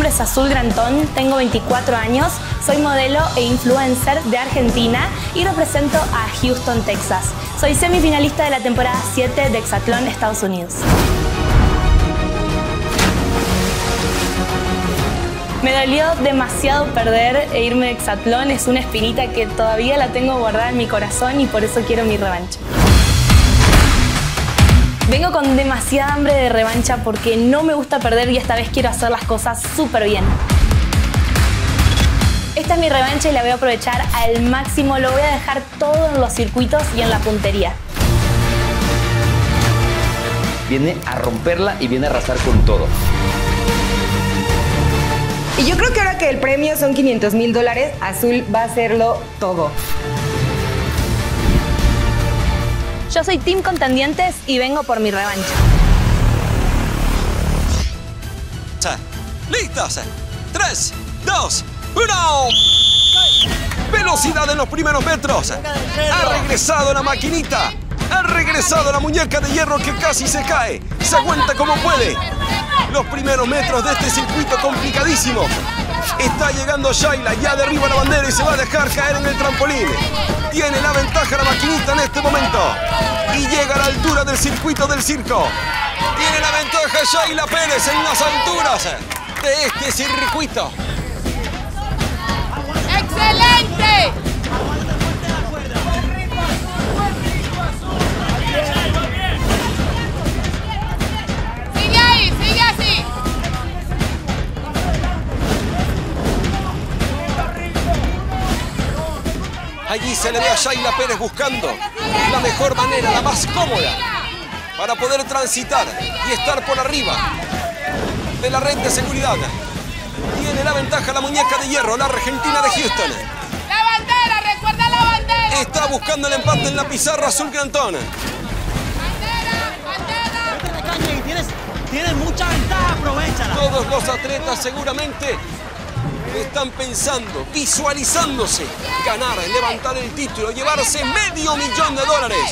nombre es Azul Grantón, tengo 24 años, soy modelo e influencer de Argentina y represento a Houston, Texas. Soy semifinalista de la temporada 7 de Hexatlón Estados Unidos. Me dolió demasiado perder e irme de Hexatlón, es una espinita que todavía la tengo guardada en mi corazón y por eso quiero mi revancha. Vengo con demasiada hambre de revancha porque no me gusta perder y esta vez quiero hacer las cosas súper bien. Esta es mi revancha y la voy a aprovechar al máximo, lo voy a dejar todo en los circuitos y en la puntería. Viene a romperla y viene a arrasar con todo. Y yo creo que ahora que el premio son $500,000, Azul va a hacerlo todo. Yo soy Team Contendientes y vengo por mi revancha. ¡Listos! 3, 2, 1. Velocidad en los primeros metros. Ha regresado la maquinita. Ha regresado la muñeca de hierro que casi se cae. Se aguanta como puede. Los primeros metros de este circuito complicadísimo. Está llegando Shayla, ya derriba la bandera y se va a dejar caer en el trampolín. Tiene la ventaja la maquinita en este momento. Y llega a la altura del circuito del circo. Tiene la ventaja Shayla Pérez en las alturas de este circuito. ¡Excelente! Sigue ahí, sigue así. Allí se le ve a Shayla Pérez buscando la mejor manera, la más cómoda, para poder transitar y estar por arriba de la red de seguridad. Tiene la ventaja la muñeca de hierro, la argentina de Houston. La bandera, recuerda la bandera. Está buscando el empate en la pizarra Azul Grantón. Tienes mucha ventaja, aprovechala. Todos los atletas seguramente están pensando, visualizándose, ganar, levantar el título, llevarse $500,000.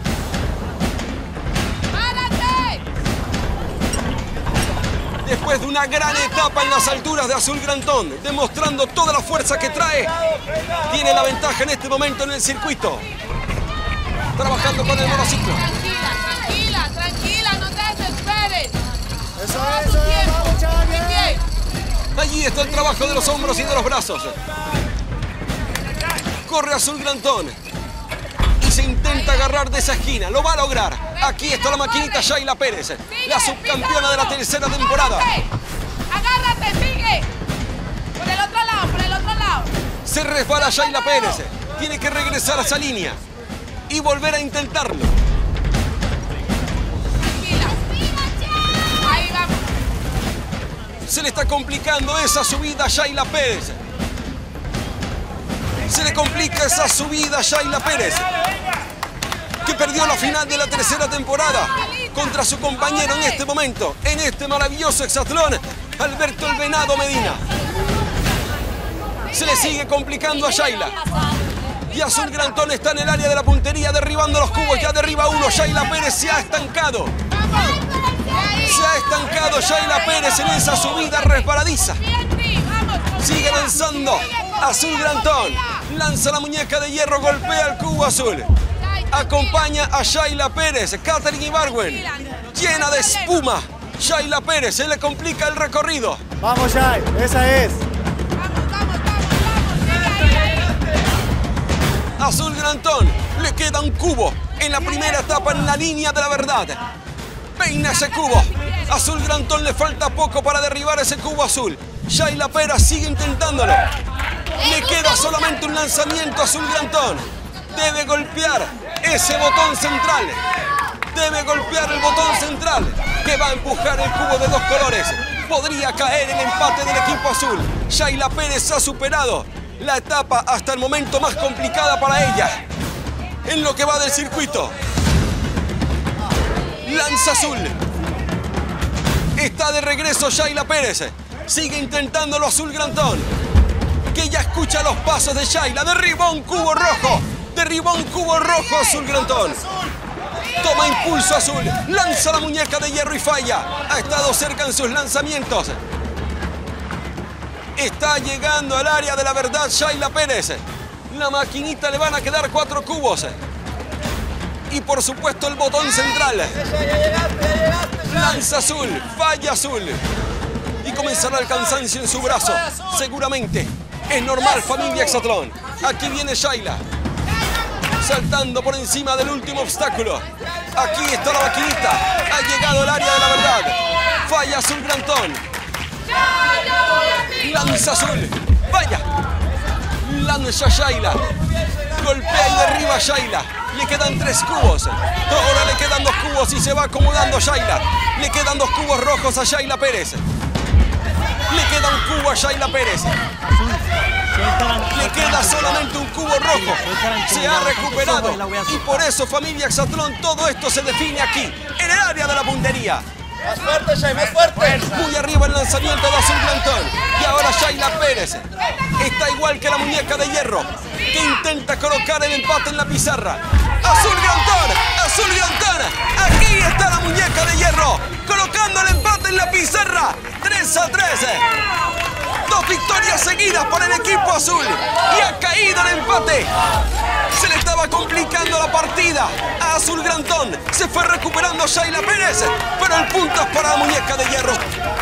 Después de una gran etapa en las alturas de Azul Grantón, demostrando toda la fuerza que trae, tiene la ventaja en este momento en el circuito. Trabajando con el monociclo. Tranquila, tranquila, no te desesperes. Eso es, vamos, chaval, bien. Allí está el trabajo de los hombros y de los brazos. Corre Azul Grantón. Y se intenta agarrar de esa esquina. Lo va a lograr. Aquí está la maquinita Shayla Pérez, la subcampeona de la tercera temporada. Agárrate, sigue. Por el otro lado, por el otro lado. Se resbala Shayla Pérez. Tiene que regresar a esa línea y volver a intentarlo. Tranquila. Ahí vamos. Se le está complicando esa subida a Shayla Pérez. Se le complica esa subida a Shayla Pérez, que perdió la final de la tercera temporada contra su compañero en este momento, en este maravilloso hexatlón, Alberto el Venado Medina. Se le sigue complicando a Shayla. Y Azul Grantón está en el área de la puntería derribando los cubos. Ya derriba uno. Shayla Pérez se ha estancado. Se ha estancado Shayla Pérez en esa subida resbaladiza. Sigue lanzando Azul Grantón. Lanza la muñeca de hierro, golpea el cubo azul. Acompaña a Shayla Pérez, Katherine Ibargüen. Llena de espuma. Shayla Pérez, se le complica el recorrido. Vamos, Shay, esa es. Azul Grantón, le queda un cubo en la primera etapa en la línea de la verdad. Peina ese cubo. Azul Grantón le falta poco para derribar ese cubo azul. Shayla Pérez sigue intentándolo. Le queda solamente un lanzamiento a Azul Grantón. Debe golpear ese botón central. Debe golpear el botón central que va a empujar el cubo de dos colores. Podría caer el empate del equipo azul. Shayla Pérez ha superado la etapa hasta el momento más complicada para ella en lo que va del circuito. Lanza azul. Está de regreso Shayla Pérez. Sigue intentándolo Azul Grantón, que ya escucha los pasos de Shayla. Derribó un cubo rojo. Derribó un cubo rojo Azul Grantón. Toma impulso Azul. Lanza la muñeca de hierro y falla. Ha estado cerca en sus lanzamientos. Está llegando al área de la verdad Shayla Pérez. La maquinita le van a quedar 4 cubos. Y por supuesto el botón central. Lanza Azul, falla Azul. Y comenzará el cansancio en su brazo. Seguramente. Es normal, familia Hexatlón. Aquí viene Shayla. Saltando por encima del último obstáculo. Aquí está la maquinita. Ha llegado al área de la verdad. Falla Azul Grantón. Lanza Azul. Vaya. Lanza Shayla. Golpea y derriba a Shayla. Le quedan 3 cubos. Ahora le quedan 2 cubos y se va acomodando Shayla. Le quedan 2 cubos rojos a Shayla Pérez. Le queda un cubo a Shayla Pérez. Le queda solamente un cubo rojo. Se ha recuperado. Y por eso, familia Hexatlón, todo esto se define aquí, en el área de la puntería. Más fuerte, Shay, más fuerte. Muy arriba el lanzamiento de Azul Grantón. Y ahora Shayla Pérez está igual que la muñeca de hierro, que intenta colocar el empate en la pizarra. Azul Grantón, Azul Grantón. Aquí está la muñeca de hierro, colocando el empate en la pizarra. 3-3. 2 victorias seguidas por el equipo azul. Y ha caído el empate. Se le estaba complicando la partida a Azul Grantón. Se fue recuperando Shayla Pérez, pero el punto es para la muñeca de hierro.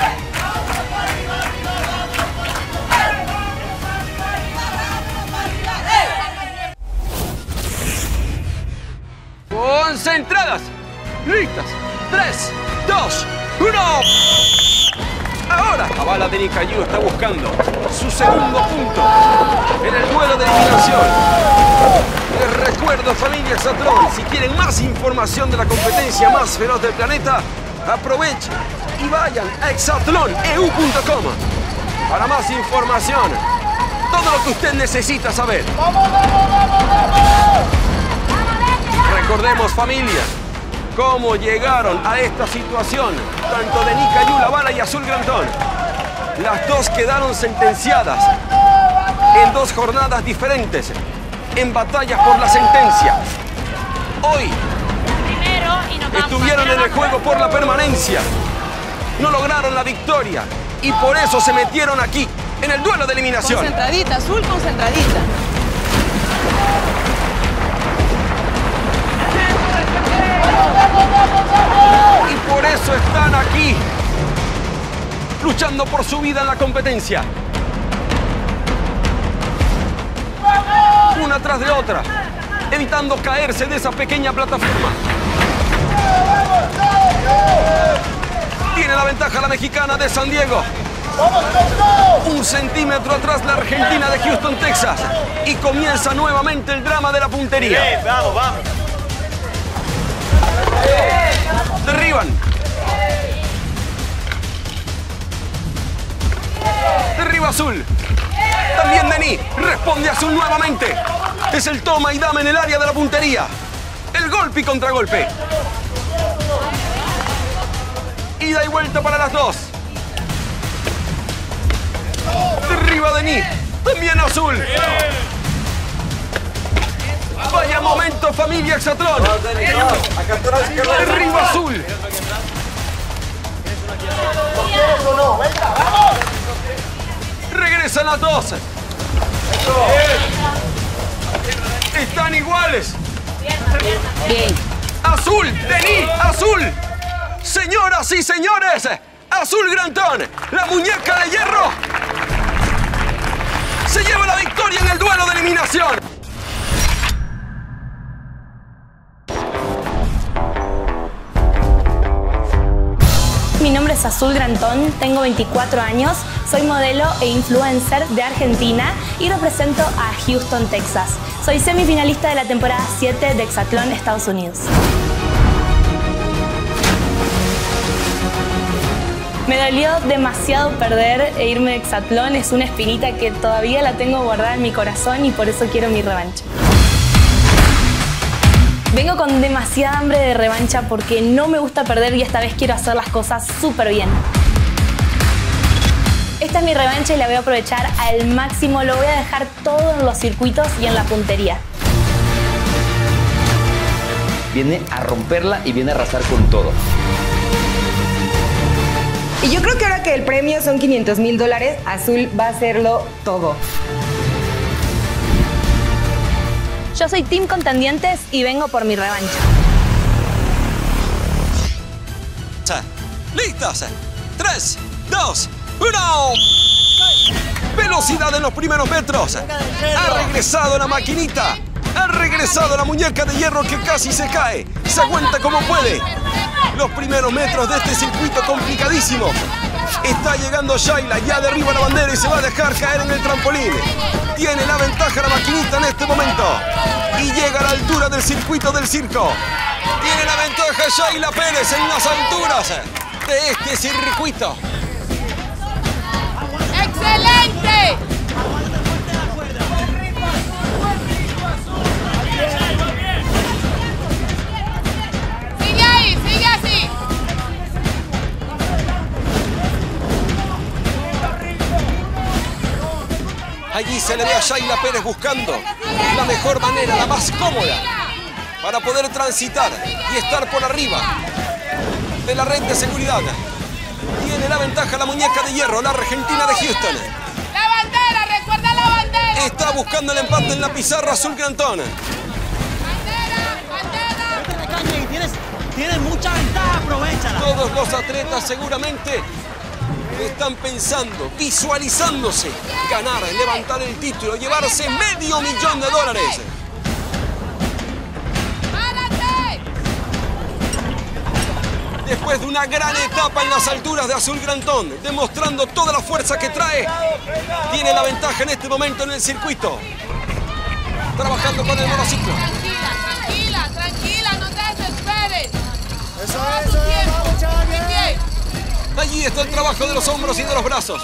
Concentradas. Listas. 3, 2, 1. Ahora, Avala de Nicayu está buscando su segundo punto en el duelo de eliminación. Les recuerdo, familia Hexatlón, si quieren más información de la competencia más feroz del planeta, aprovechen y vayan a hexatloneu.com para más información. Todo lo que usted necesita saber. Recordemos, familia, cómo llegaron a esta situación, tanto de Nicayu, Avala y Azul Grantón. Las dos quedaron sentenciadas en 2 jornadas diferentes, en batallas por la sentencia. Hoy estuvieron en el juego por la permanencia, no lograron la victoria y por eso se metieron aquí, en el duelo de eliminación. Concentradita, Azul, concentradita. Y por eso están aquí, luchando por su vida en la competencia. Una tras de otra, evitando caerse de esa pequeña plataforma. Tiene la ventaja la mexicana de San Diego. 1 centímetro atrás la argentina de Houston, Texas. Y comienza nuevamente el drama de la puntería. Bien, vamos, vamos. Derriban. Derriba Azul. También Denis. Responde Azul nuevamente. Es el toma y dame en el área de la puntería. El golpe y contragolpe. Ida y vuelta para las dos. Derriba Denis. También Azul. Vaya momento, familia Hexatlón. Derriba Azul. Regresan las dos. Están iguales. Bien. Azul, Denis, Azul. Señoras y señores, Azul Grantón, la muñeca de hierro, se lleva la victoria en el duelo de eliminación. Mi nombre es Azul Grantón, tengo 24 años, soy modelo e influencer de Argentina y represento a Houston, Texas. Soy semifinalista de la temporada 7 de Hexatlón, Estados Unidos. Me dolió demasiado perder e irme de Hexatlón, es una espinita que todavía la tengo guardada en mi corazón y por eso quiero mi revancha. Vengo con demasiada hambre de revancha porque no me gusta perder y esta vez quiero hacer las cosas súper bien. Esta es mi revancha y la voy a aprovechar al máximo, lo voy a dejar todo en los circuitos y en la puntería. Viene a romperla y viene a arrasar con todo. Y yo creo que ahora que el premio son $500,000, Azul va a hacerlo todo. Yo soy Team Contendientes y vengo por mi revancha. ¡Listas! 3, 2, 1. Velocidad en los primeros metros. Ha regresado la maquinita. Ha regresado la muñeca de hierro que casi se cae. Se aguanta como puede. Los primeros metros de este circuito complicadísimo. Está llegando Shayla, ya derriba la bandera y se va a dejar caer en el trampolín. Tiene la ventaja la maquinita en este momento. Y llega a la altura del circuito del circo. Tiene la ventaja Shayla Pérez en las alturas de este circuito. ¡Excelente! Sigue ahí, sigue así. Allí se le ve a Shayla Pérez buscando la mejor manera, la más cómoda, para poder transitar y estar por arriba de la red de seguridad. Tiene la ventaja la muñeca de hierro, la argentina de Houston. La bandera, recuerda la bandera. Está buscando el empate en la pizarra Azul Grantón. Bandera. Tienes mucha ventaja, aprovechala. Todos los atletas seguramente están pensando, visualizándose, ganar, levantar el título, llevarse $500,000. Después de una gran etapa en las alturas de Azul Grantón, demostrando toda la fuerza que trae, tiene la ventaja en este momento en el circuito. Trabajando con el monociclo. Tranquila, no te desesperes. Vamos, Chavi. Allí está el trabajo de los hombros y de los brazos.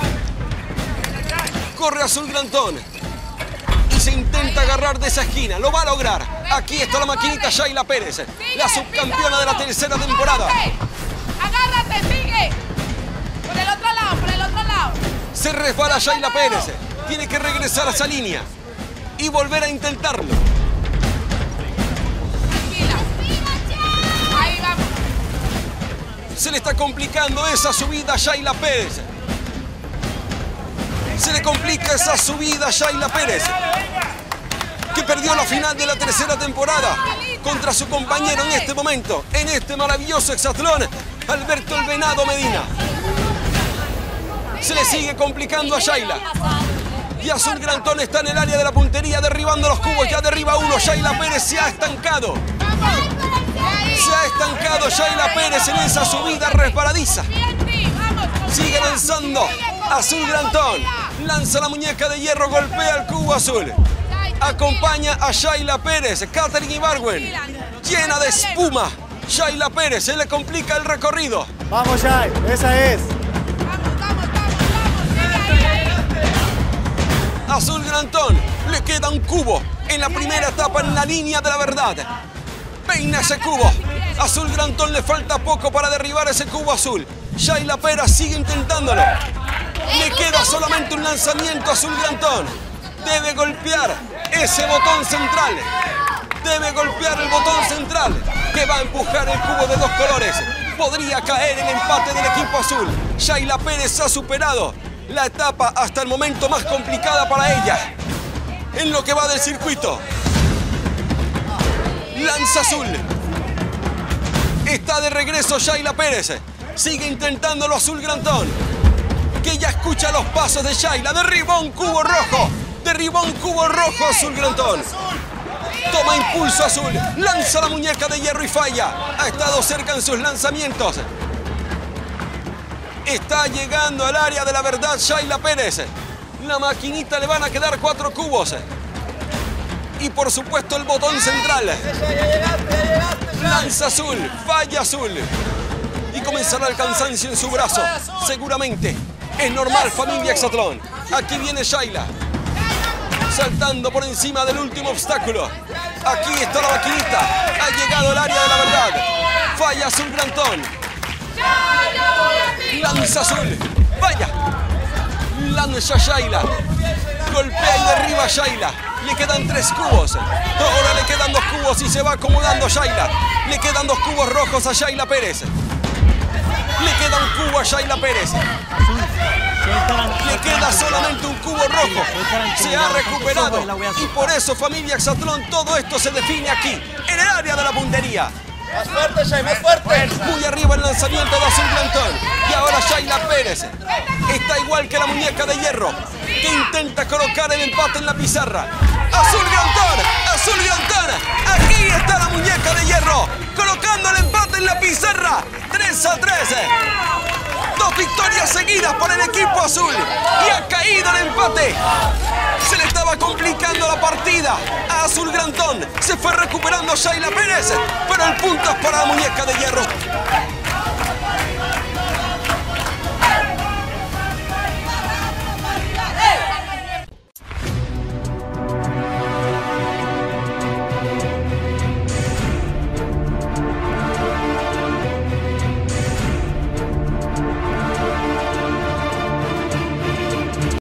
Corre Azul Grantón y se intenta agarrar de esa esquina. Lo va a lograr. Aquí está la maquinita Shayla Pérez, la subcampeona de la tercera temporada. Agárrate, sigue. Por el otro lado. Se resbala Shayla Pérez. Tiene que regresar a esa línea y volver a intentarlo. Tranquila. Ahí vamos. Se le está complicando esa subida a Shayla Pérez. Se le complica esa subida a Shayla Pérez, que perdió la final de la tercera temporada contra su compañero en este momento, en este maravilloso hexatlón, Alberto el Venado Medina. Se le sigue complicando a Shayla. Y Azul Grantón está en el área de la puntería derribando los cubos. Ya derriba uno. Shayla Pérez se ha estancado. Se ha estancado Shayla Pérez en esa subida resbaladiza. Sigue lanzando Azul Grantón. Lanza la muñeca de hierro, golpea el cubo azul. Acompaña a Shayla Pérez, Katherine Ibargüen. Llena de espuma. Shayla Pérez, se le complica el recorrido. Vamos, Shay, esa es. Azul Grantón le queda un cubo en la primera etapa en la línea de la verdad. Peina ese cubo. Azul Grantón le falta poco para derribar ese cubo azul. Shayla Pérez sigue intentándolo. Le queda solamente un lanzamiento a Azul Grantón. Debe golpear ese botón central. Debe golpear el botón central que va a empujar el cubo de dos colores. Podría caer el empate del equipo azul. Shayla Pérez ha superado la etapa hasta el momento más complicada para ella en lo que va del circuito. Lanza azul. Está de regreso Shayla Pérez. Sigue intentándolo Azul Grantón, que ya escucha los pasos de Shayla. Derribó un cubo rojo. Derribó un cubo rojo Azul Grantón. Toma impulso Azul. Lanza la muñeca de hierro y falla. Ha estado cerca en sus lanzamientos. Está llegando al área de la verdad Shayla Pérez. La maquinita le van a quedar 4 cubos. Y por supuesto el botón central. Lanza Azul. Falla Azul. Y comenzará el cansancio en su brazo. Seguramente. Es normal, familia hexatlón. Aquí viene Shayla. Saltando por encima del último obstáculo. Aquí está la maquinita. Ha llegado al área de la verdad. Falla Azul Grantón. Lanza Azul. Vaya. Lanza Shayla. Golpea y derriba a Shayla. Le quedan 3 cubos. Ahora le quedan 2 cubos y se va acomodando Shayla. Le quedan 2 cubos rojos a Shayla Pérez. Le queda un cubo a Shayla Pérez. Le queda solamente un cubo rojo. Se ha recuperado. Y por eso, familia Hexatlón, todo esto se define aquí, en el área de la puntería. Más fuerte, Shay, más fuerte. Muy arriba el lanzamiento de Azul Grantón. Y ahora Shayla Pérez está igual que la muñeca de hierro, que intenta colocar el empate en la pizarra. Azul Grantón, Azul Grantón. Aquí está la muñeca de hierro, colocando el empate en la pizarra. 3-3. 2 victorias seguidas por el equipo azul. Y ha caído el empate. Se le estaba complicando la partida a Azul Grantón. Se fue recuperando Shayla Pérez, pero el punto es para la muñeca de hierro.